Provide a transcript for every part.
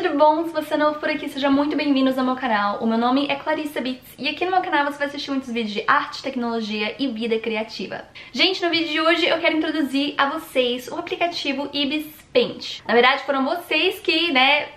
tudo bom? Se você é novo por aqui, seja muito bem-vindos ao meu canal. O meu nome é Clarissa Beats e aqui no meu canal você vai assistir muitos vídeos de arte, tecnologia e vida criativa. Gente, no vídeo de hoje eu quero introduzir a vocês o aplicativo Ibis Paint. Na verdade, foram vocês que,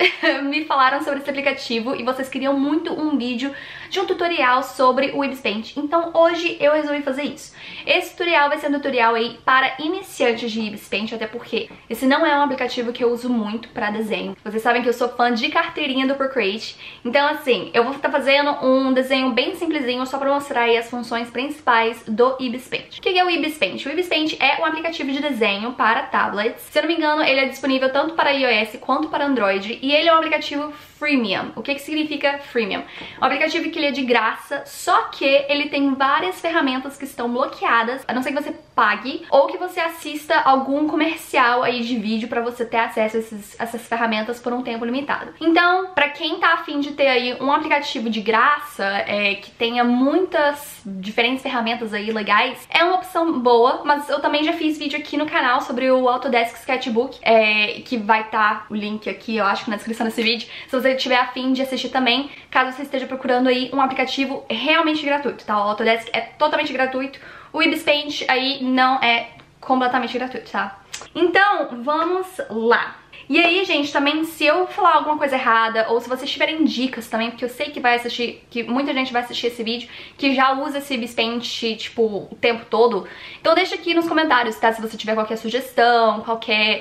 me falaram sobre esse aplicativo e vocês queriam muito um vídeo de um tutorial sobre o Ibis Paint. Então hoje eu resolvi fazer isso. Esse tutorial vai ser um tutorial aí para iniciantes de Ibis Paint, até porque esse não é um aplicativo que eu uso muito para desenho. Vocês sabem que eu sou fã de carteirinha do Procreate. Então assim, eu vou estar fazendo um desenho bem simplesinho só para mostrar aí as funções principais do Ibis Paint. O que é o Ibis Paint? O Ibis Paint é um aplicativo de desenho para tablets. Se eu não me engano, ele é disponível tanto para iOS quanto para Android e ele é um aplicativo freemium. O que significa freemium? Um aplicativo que ele é de graça, só que ele tem várias ferramentas que estão bloqueadas, a não ser que você pague ou que você assista algum comercial aí de vídeo para você ter acesso a essas ferramentas por um tempo limitado. Então, para quem tá afim de ter aí um aplicativo de graça, que tenha muitas diferentes ferramentas aí legais, é uma opção boa, mas eu também já fiz vídeo aqui no canal sobre o Autodesk Sketchbook, que vai estar o link aqui, eu acho, na descrição desse vídeo, se você tiver afim de assistir também, caso você esteja procurando aí um aplicativo realmente gratuito, tá? O Autodesk é totalmente gratuito, o Ibis Paint aí não é completamente gratuito, tá? Então, vamos lá! E aí, gente, também, se eu falar alguma coisa errada, ou se vocês tiverem dicas também, porque eu sei que que muita gente vai assistir esse vídeo, que já usa esse Ibis Paint, tipo, o tempo todo, então deixa aqui nos comentários, tá? Se você tiver qualquer sugestão, qualquer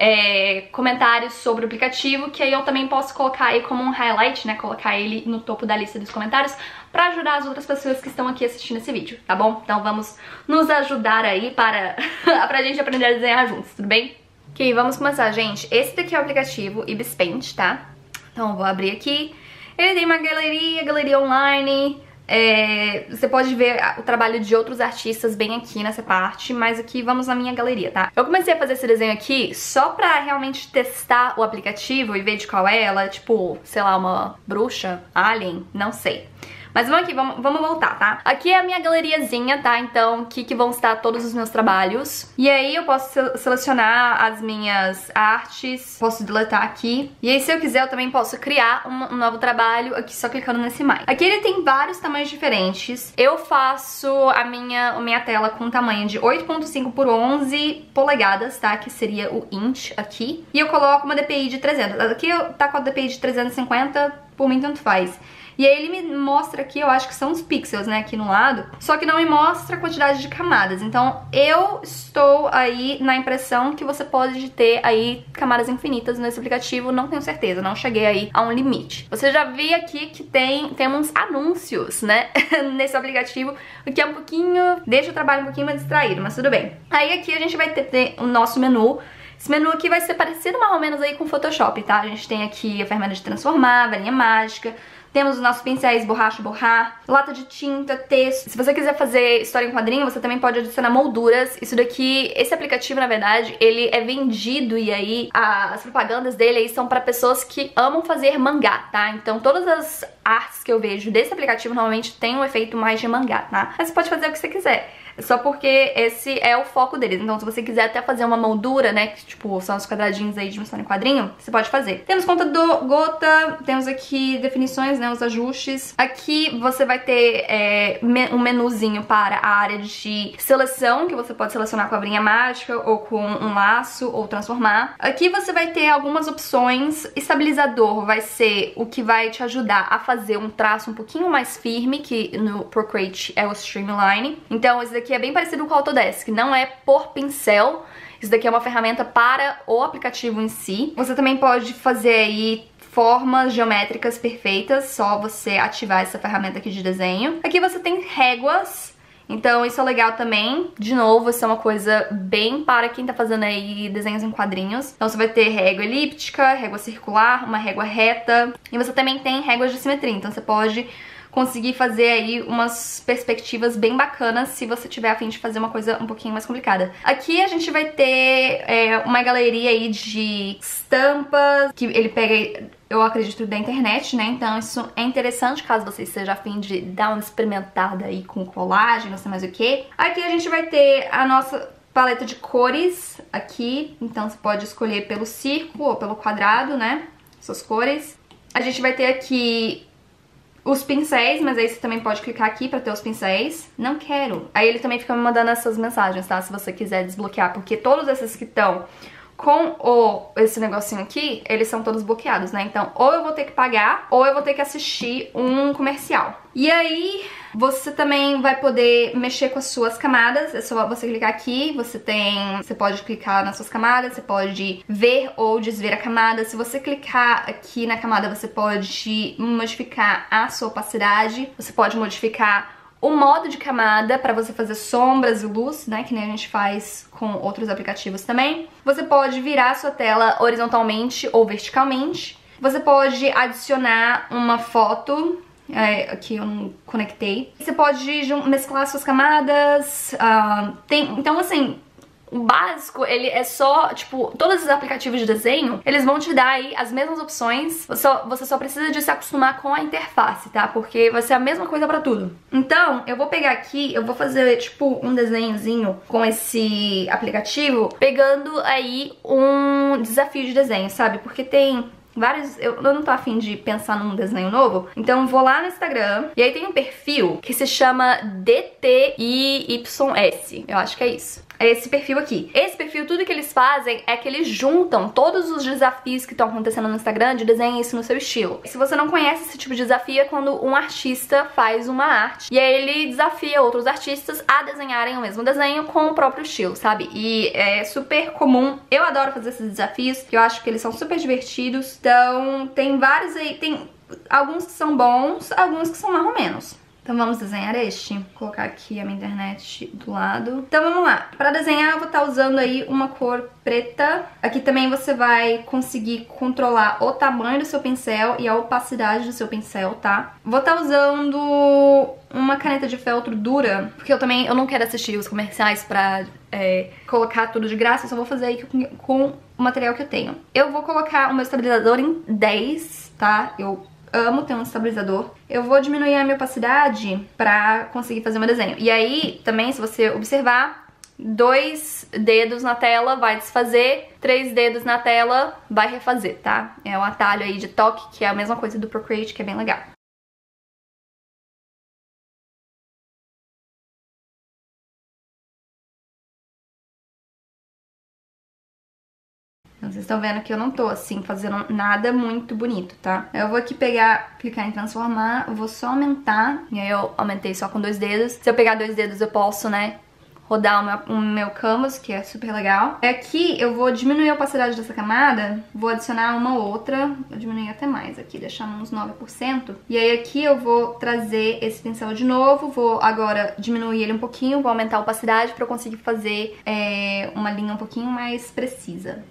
comentário sobre o aplicativo, que aí eu também posso colocar aí como um highlight, né? Colocar ele no topo da lista dos comentários, pra ajudar as outras pessoas que estão aqui assistindo esse vídeo, tá bom? Então vamos nos ajudar aí pra gente aprender a desenhar juntos, tudo bem? Ok, vamos começar, gente. Esse daqui é o aplicativo Ibis Paint, tá? Então eu vou abrir aqui. Ele tem uma galeria online. Você pode ver o trabalho de outros artistas bem aqui nessa parte, mas aqui vamos na minha galeria, tá? Eu comecei a fazer esse desenho aqui só pra realmente testar o aplicativo e ver de qual é ela, tipo, sei lá, uma bruxa, alien, não sei. Mas vamos aqui, vamos voltar, tá? Aqui é a minha galeriazinha, tá? Então, aqui que vão estar todos os meus trabalhos. E aí eu posso selecionar as minhas artes, posso deletar aqui. E aí, se eu quiser, eu também posso criar um novo trabalho aqui só clicando nesse mais. Aqui ele tem vários tamanhos diferentes. Eu faço a minha tela com um tamanho de 8.5 por 11 polegadas, tá? Que seria o inch aqui. E eu coloco uma DPI de 300. Aqui tá com a DPI de 350, por mim tanto faz. E aí ele me mostra aqui, eu acho que são os pixels, né, aqui no lado, só que não me mostra a quantidade de camadas. Então eu estou aí na impressão que você pode ter aí camadas infinitas nesse aplicativo, não tenho certeza, não cheguei aí a um limite. Você já viu aqui que tem uns anúncios, né, nesse aplicativo, o que é um pouquinho, deixa o trabalho um pouquinho mais distraído, mas tudo bem. Aí aqui a gente vai ter o nosso menu. Esse menu aqui vai ser parecido mais ou menos aí com o Photoshop, tá? A gente tem aqui a ferramenta de transformar, varinha mágica. Temos os nossos pincéis borrar, lata de tinta, texto. Se você quiser fazer história em quadrinho, você também pode adicionar molduras. Isso daqui, esse aplicativo, na verdade, ele é vendido e aí as propagandas dele aí são pra pessoas que amam fazer mangá, tá? Então todas as artes que eu vejo desse aplicativo normalmente tem um efeito mais de mangá, tá? Mas você pode fazer o que você quiser. Só porque esse é o foco deles. Então se você quiser até fazer uma moldura, né, que tipo são os quadradinhos aí de uma história em quadrinho, você pode fazer. Temos conta do gota, temos aqui definições, né, os ajustes. Aqui você vai ter um menuzinho para a área de seleção, que você pode selecionar com a varinha mágica ou com um laço ou transformar. Aqui você vai ter algumas opções. Estabilizador vai ser o que vai te ajudar a fazer um traço um pouquinho mais firme, que no Procreate é o Streamline. Então esse daqui é bem parecido com o Autodesk, não é por pincel. Isso daqui é uma ferramenta para o aplicativo em si. Você também pode fazer aí formas geométricas perfeitas, só você ativar essa ferramenta aqui de desenho. Aqui você tem réguas, então isso é legal também. De novo, isso é uma coisa bem para quem tá fazendo aí desenhos em quadrinhos. Então você vai ter régua elíptica, régua circular, uma régua reta. E você também tem réguas de simetria, então você pode conseguir fazer aí umas perspectivas bem bacanas se você tiver a fim de fazer uma coisa um pouquinho mais complicada. Aqui a gente vai ter uma galeria aí de estampas, que ele pega, eu acredito, da internet, né? Então isso é interessante caso você esteja a fim de dar uma experimentada aí com colagem, não sei mais o que. Aqui a gente vai ter a nossa paleta de cores aqui, então você pode escolher pelo círculo ou pelo quadrado, né? essas cores. A gente vai ter aqui os pincéis, mas aí você também pode clicar aqui pra ter os pincéis. Não quero. Aí ele também fica me mandando essas mensagens, tá? Se você quiser desbloquear, porque todos esses que estão com esse negocinho aqui, eles são todos bloqueados, né? Então, ou eu vou ter que pagar, ou eu vou ter que assistir um comercial. E aí, você também vai poder mexer com as suas camadas. É só você clicar aqui, você pode clicar nas suas camadas, você pode ver ou desver a camada. Se você clicar aqui na camada, você pode modificar a sua opacidade, você pode modificar o modo de camada para você fazer sombras e luz, né, que nem a gente faz com outros aplicativos também. Você pode virar a sua tela horizontalmente ou verticalmente. Você pode adicionar uma foto, aqui eu não conectei. Você pode mesclar suas camadas, então assim, o básico, ele é só, tipo, todos esses aplicativos de desenho, eles vão te dar aí as mesmas opções, você só precisa de se acostumar com a interface, tá? Porque vai ser a mesma coisa pra tudo. Então, eu vou pegar aqui, eu vou fazer, tipo, um desenhozinho com esse aplicativo, pegando aí um desafio de desenho, sabe? Porque tem vários... Eu não tô afim de pensar num desenho novo, então vou lá no Instagram, e aí tem um perfil que se chama DTIYS, eu acho que é isso. É esse perfil aqui. Esse perfil, tudo que eles fazem é que eles juntam todos os desafios que estão acontecendo no Instagram de desenho isso no seu estilo. Se você não conhece esse tipo de desafio, é quando um artista faz uma arte e aí ele desafia outros artistas a desenharem o mesmo desenho com o próprio estilo, sabe? E é super comum. Eu adoro fazer esses desafios, que eu acho que eles são super divertidos. Então, tem vários aí, tem alguns que são bons, alguns que são mais ou menos. Então vamos desenhar este. Vou colocar aqui a minha internet do lado. Então vamos lá. Para desenhar eu vou estar usando aí uma cor preta. Aqui também você vai conseguir controlar o tamanho do seu pincel e a opacidade do seu pincel, tá? Vou estar usando uma caneta de feltro dura, porque eu não quero assistir os comerciais pra colocar tudo de graça. Eu só vou fazer aí com o material que eu tenho. Eu vou colocar o meu estabilizador em 10, tá? Eu amo ter um estabilizador. Eu vou diminuir a minha opacidade pra conseguir fazer o meu desenho. E aí, também, se você observar, 2 dedos na tela vai desfazer, 3 dedos na tela vai refazer, tá? É um atalho aí de toque, que é a mesma coisa do Procreate, que é bem legal. Vocês estão vendo que eu não tô, assim, fazendo nada muito bonito, tá? Eu vou aqui clicar em transformar, eu vou só aumentar, e aí eu aumentei só com 2 dedos. Se eu pegar 2 dedos eu posso, né, rodar o meu canvas, que é super legal. Aqui eu vou diminuir a opacidade dessa camada, vou adicionar uma outra, vou diminuir até mais aqui, deixar uns 9%. E aí aqui eu vou trazer esse pincel de novo, vou agora diminuir ele um pouquinho, vou aumentar a opacidade pra eu conseguir fazer uma linha um pouquinho mais precisa.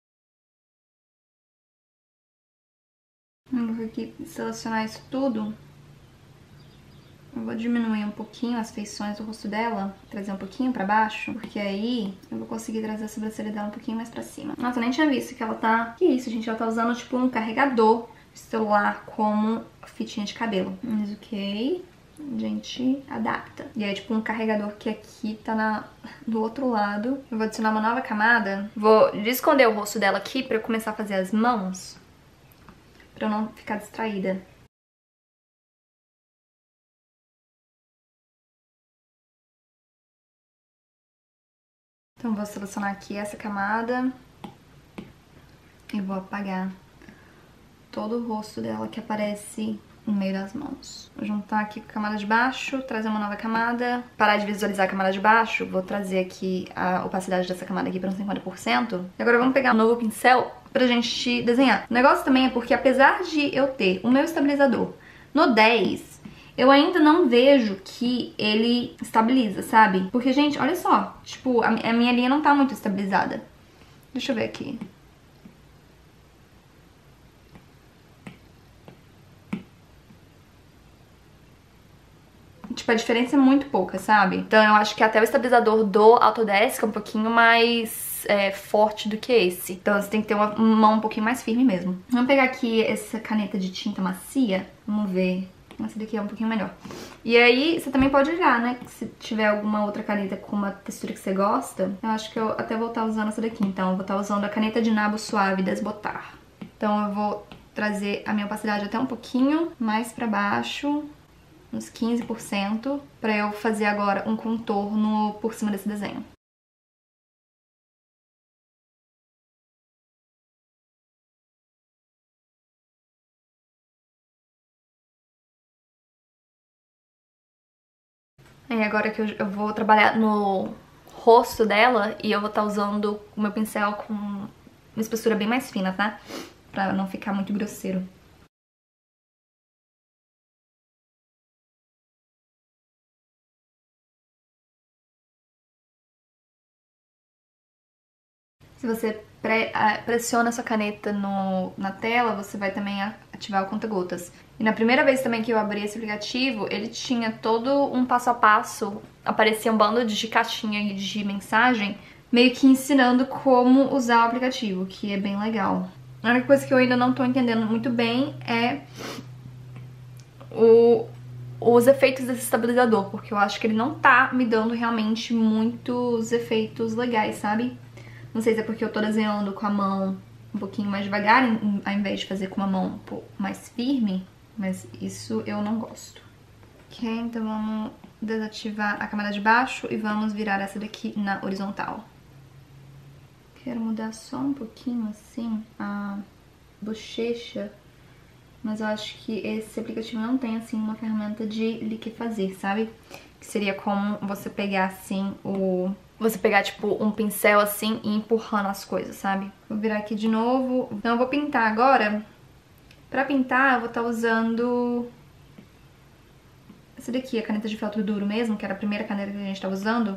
Eu vou aqui selecionar isso tudo. Eu vou diminuir um pouquinho as feições do rosto dela, trazer um pouquinho pra baixo, porque aí eu vou conseguir trazer a sobrancelha dela um pouquinho mais pra cima. Nossa, eu nem tinha visto que ela tá... Que isso, gente? Ela tá usando, tipo, um carregador de celular como fitinha de cabelo. Mas ok, a gente adapta. E aí, tipo, um carregador que aqui tá do outro lado. Eu vou adicionar uma nova camada. Vou esconder o rosto dela aqui pra eu começar a fazer as mãos, pra eu não ficar distraída. Então vou selecionar aqui essa camada e vou apagar todo o rosto dela que aparece no meio das mãos. Vou juntar aqui com a camada de baixo, trazer uma nova camada, parar de visualizar a camada de baixo, vou trazer aqui a opacidade dessa camada aqui para uns 50%. E agora vamos pegar um novo pincel pra gente desenhar. O negócio também é porque apesar de eu ter o meu estabilizador no 10, eu ainda não vejo que ele estabiliza, sabe? Porque, gente, olha só, tipo, a minha linha não tá muito estabilizada. Deixa eu ver aqui. Tipo, a diferença é muito pouca, sabe? Então eu acho que até o estabilizador do Autodesk é um pouquinho mais forte do que esse. Então você tem que ter uma mão um pouquinho mais firme mesmo. Vamos pegar aqui essa caneta de tinta macia. Vamos ver. Essa daqui é um pouquinho melhor. E aí você também pode olhar, né? Se tiver alguma outra caneta com uma textura que você gosta. Eu acho que eu até vou estar usando essa daqui. Então eu vou estar usando a caneta de nabo suave Desbotar. Então eu vou trazer a minha opacidade até um pouquinho mais pra baixo, uns 15%, pra eu fazer agora um contorno por cima desse desenho. Aí agora que eu vou trabalhar no rosto dela e eu vou estar usando o meu pincel com uma espessura bem mais fina, tá? Pra não ficar muito grosseiro. Se você pressiona a sua caneta na tela, você vai também ativar o conta-gotas. E na primeira vez também que eu abri esse aplicativo, ele tinha todo um passo a passo, aparecia um bando de caixinha de mensagem, meio que ensinando como usar o aplicativo, que é bem legal. A única coisa que eu ainda não tô entendendo muito bem é os efeitos desse estabilizador, porque eu acho que ele não tá me dando realmente muitos efeitos legais, sabe? Não sei se é porque eu tô desenhando com a mão um pouquinho mais devagar, ao invés de fazer com uma mão um pouco mais firme, mas isso eu não gosto. Ok, então vamos desativar a camada de baixo e vamos virar essa daqui na horizontal. Quero mudar só um pouquinho assim a bochecha, mas eu acho que esse aplicativo não tem assim uma ferramenta de liquefazer, sabe? Que seria como você pegar assim Você pegar, tipo, um pincel assim e empurrando as coisas, sabe? Vou virar aqui de novo. Então eu vou pintar agora. Pra pintar eu vou estar usando essa daqui, a caneta de feltro duro mesmo, que era a primeira caneta que a gente tava usando.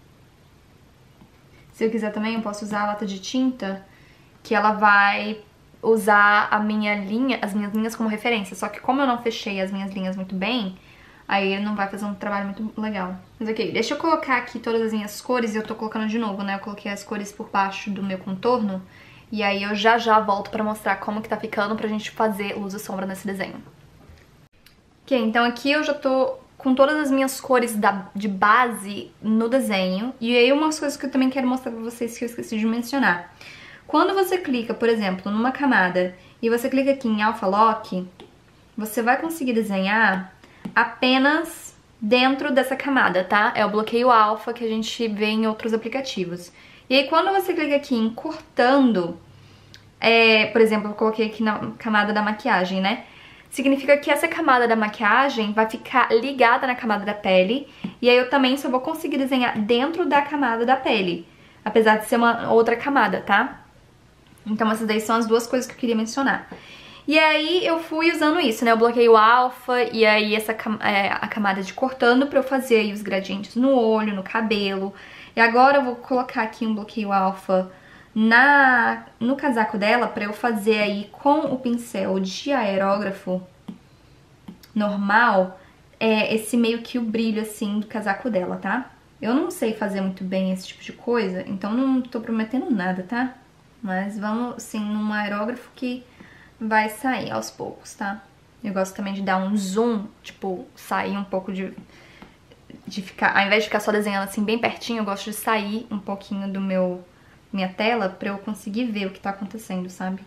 Se eu quiser também eu posso usar a lata de tinta, que ela vai usar as minhas linhas como referência. Só que como eu não fechei as minhas linhas muito bem, aí ele não vai fazer um trabalho muito legal. Mas ok, deixa eu colocar aqui todas as minhas cores e eu tô colocando de novo, né? Eu coloquei as cores por baixo do meu contorno. E aí eu já volto pra mostrar como que tá ficando pra gente fazer luz e sombra nesse desenho. Ok, então aqui eu já tô com todas as minhas cores de base no desenho. E aí umas coisas que eu também quero mostrar pra vocês que eu esqueci de mencionar. Quando você clica, por exemplo, numa camada e você clica aqui em Alpha Lock, você vai conseguir desenhar apenas dentro dessa camada, tá? É o bloqueio alfa que a gente vê em outros aplicativos. E aí quando você clica aqui em cortando, por exemplo, eu coloquei aqui na camada da maquiagem, né? Significa que essa camada da maquiagem vai ficar ligada na camada da pele, e aí eu também só vou conseguir desenhar dentro da camada da pele, apesar de ser uma outra camada, tá? Então essas daí são as duas coisas que eu queria mencionar. E aí eu fui usando isso, né, o bloqueio alfa e aí a camada de cortando pra eu fazer aí os gradientes no olho, no cabelo. E agora eu vou colocar aqui um bloqueio alfa no casaco dela pra eu fazer aí com o pincel de aerógrafo normal, esse meio que o brilho assim do casaco dela, tá? Eu não sei fazer muito bem esse tipo de coisa, então não tô prometendo nada, tá? Mas vamos, assim, num aerógrafo que vai sair aos poucos, tá? Eu gosto também de dar um zoom, tipo, sair um pouco de ficar... Ao invés de ficar só desenhando assim bem pertinho, eu gosto de sair um pouquinho do minha tela pra eu conseguir ver o que tá acontecendo, sabe?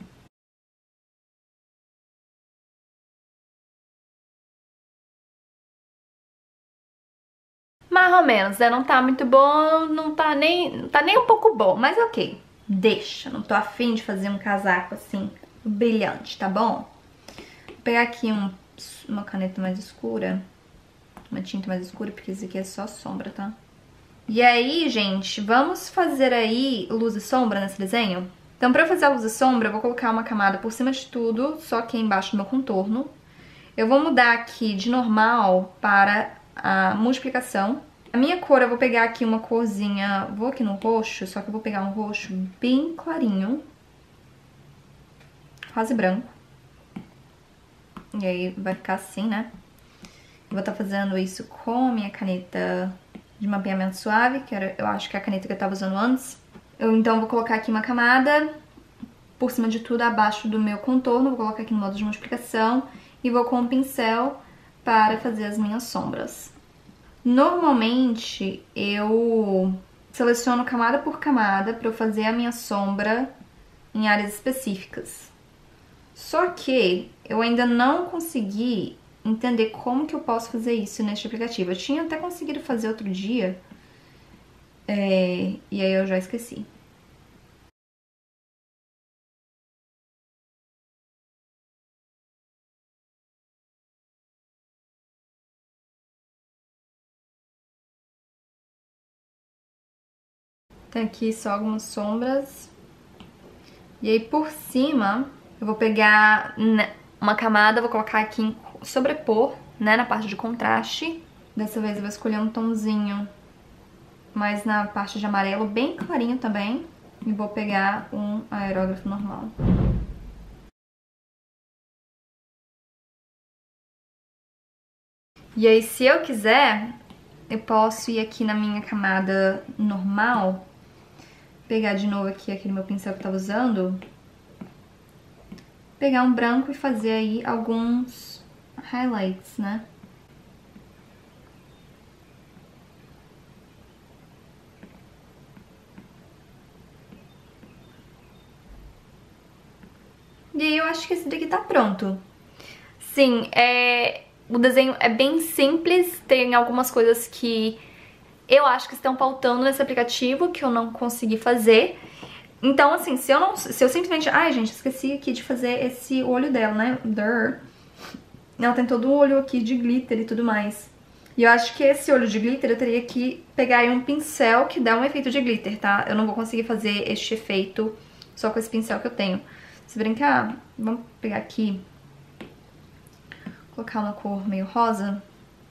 Mais ou menos, né? Não tá muito bom, não tá nem um pouco bom, mas ok. Deixa, não tô afim de fazer um casaco assim, brilhante, tá bom? Vou pegar aqui uma caneta mais escura, uma tinta mais escura, porque isso aqui é só sombra, tá? E aí, gente, vamos fazer aí luz e sombra nesse desenho? Então, pra eu fazer a luz e sombra, eu vou colocar uma camada por cima de tudo, só aqui embaixo do meu contorno. Eu vou mudar aqui de normal para a multiplicação. A minha cor, eu vou pegar aqui uma corzinha, vou aqui no roxo, só que eu vou pegar um roxo bem clarinho, quase branco. E aí vai ficar assim, né? Eu vou estar fazendo isso com a minha caneta de mapeamento suave, que eu acho que é a caneta que eu tava usando antes. Então vou colocar aqui uma camada por cima de tudo, abaixo do meu contorno, vou colocar aqui no modo de multiplicação e vou com o pincel para fazer as minhas sombras. Normalmente eu seleciono camada por camada para eu fazer a minha sombra em áreas específicas. Só que eu ainda não consegui entender como que eu posso fazer isso neste aplicativo. Eu tinha até conseguido fazer outro dia, e aí eu já esqueci. Tem aqui só algumas sombras. E aí por cima eu vou pegar uma camada, vou colocar aqui em sobrepor, né, na parte de contraste. Dessa vez eu vou escolher um tomzinho mais na parte de amarelo, bem clarinho também. E vou pegar um aerógrafo normal. E aí se eu quiser, eu posso ir aqui na minha camada normal, pegar de novo aqui aquele meu pincel que eu tava usando, pegar um branco e fazer aí alguns highlights, né? E aí eu acho que esse daqui tá pronto. Sim, o desenho é bem simples, tem algumas coisas que eu acho que estão faltando nesse aplicativo que eu não consegui fazer. Então, assim, se eu simplesmente... Ai, gente, esqueci aqui de fazer esse olho dela, né? Ela tem todo o olho aqui de glitter e tudo mais. E eu acho que esse olho de glitter eu teria que pegar aí um pincel que dá um efeito de glitter, tá? Eu não vou conseguir fazer este efeito só com esse pincel que eu tenho. Se brincar, vamos pegar aqui, colocar uma cor meio rosa.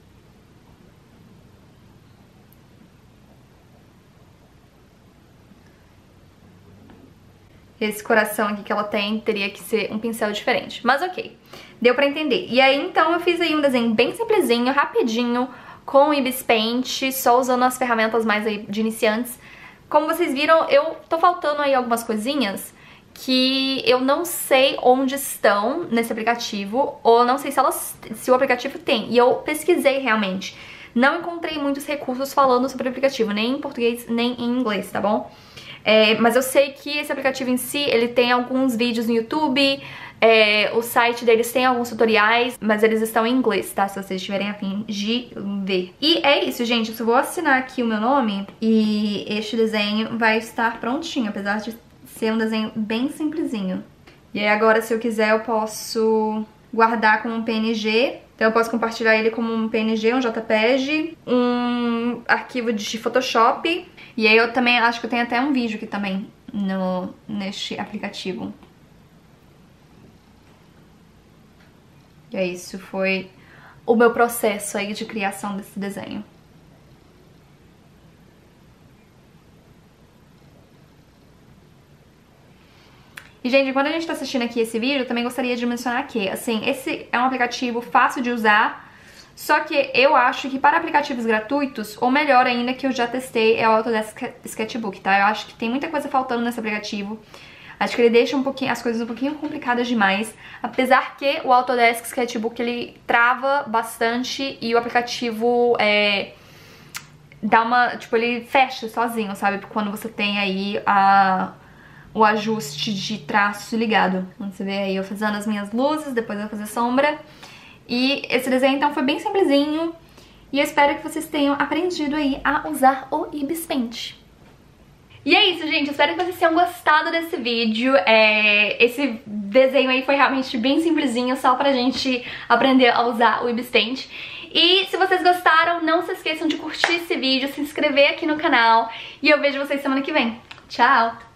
Esse coração aqui que ela tem teria que ser um pincel diferente. Mas ok, deu pra entender. E aí então eu fiz aí um desenho bem simplesinho, rapidinho, com o Ibis Paint, só usando as ferramentas mais aí de iniciantes. Como vocês viram, eu tô faltando aí algumas coisinhas que eu não sei onde estão nesse aplicativo, ou não sei se o aplicativo tem. E eu pesquisei realmente. Não encontrei muitos recursos falando sobre o aplicativo, nem em português, nem em inglês, tá bom? Mas eu sei que esse aplicativo em si, ele tem alguns vídeos no YouTube, o site deles tem alguns tutoriais, mas eles estão em inglês, tá? Se vocês tiverem a fim de ver. E é isso, gente. Eu só vou assinar aqui o meu nome e este desenho vai estar prontinho, apesar de ser um desenho bem simplesinho. E aí agora, se eu quiser, eu posso guardar como um PNG. Então eu posso compartilhar ele como um PNG, um JPEG, um arquivo de Photoshop. E aí eu também acho que eu tenho até um vídeo aqui também neste aplicativo. E é isso, foi o meu processo aí de criação desse desenho. E, gente, quando a gente tá assistindo aqui esse vídeo, eu também gostaria de mencionar que, assim, esse é um aplicativo fácil de usar, só que eu acho que para aplicativos gratuitos, ou melhor ainda, que eu já testei, é o Autodesk Sketchbook, tá? Eu acho que tem muita coisa faltando nesse aplicativo. Acho que ele deixa as coisas um pouquinho complicadas demais, apesar que o Autodesk Sketchbook, ele trava bastante e o aplicativo dá uma... tipo, ele fecha sozinho, sabe? Quando você tem aí o ajuste de traço ligado. Você vê aí eu fazendo as minhas luzes, depois eu vou fazer sombra. E esse desenho então foi bem simplesinho. E eu espero que vocês tenham aprendido aí a usar o Ibis Paint. E é isso, gente. Eu espero que vocês tenham gostado desse vídeo. Esse desenho aí foi realmente bem simplesinho, só pra gente aprender a usar o Ibis Paint. E se vocês gostaram, não se esqueçam de curtir esse vídeo, se inscrever aqui no canal. E eu vejo vocês semana que vem. Tchau!